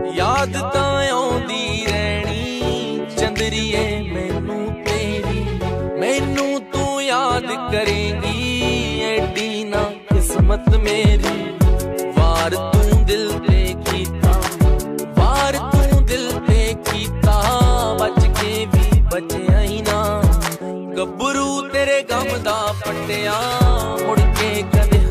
याद तां आउंदी रहनी चंदरीए मैनू तेरी, मैनू तू याद करेंगी एडी ना किस्मत मेरी। वार तू दिल ते कीता, वार तू दिल ते कीता, बच के भी बचया ही ना। गब्बरू तेरे गम दा पट्टिया मुड़ के कदे